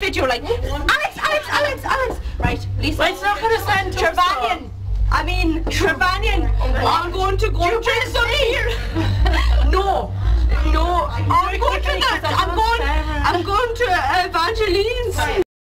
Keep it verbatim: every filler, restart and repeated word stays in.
video, like, Alex, Alex, Alex, Alex. Right, Lisa. Well, it's not going to stand up. Trevanion. I mean, Trevanion. I'm going to go and drink some beer. No. No, I'm going to that. I'm going, I'm going to Evangeline's.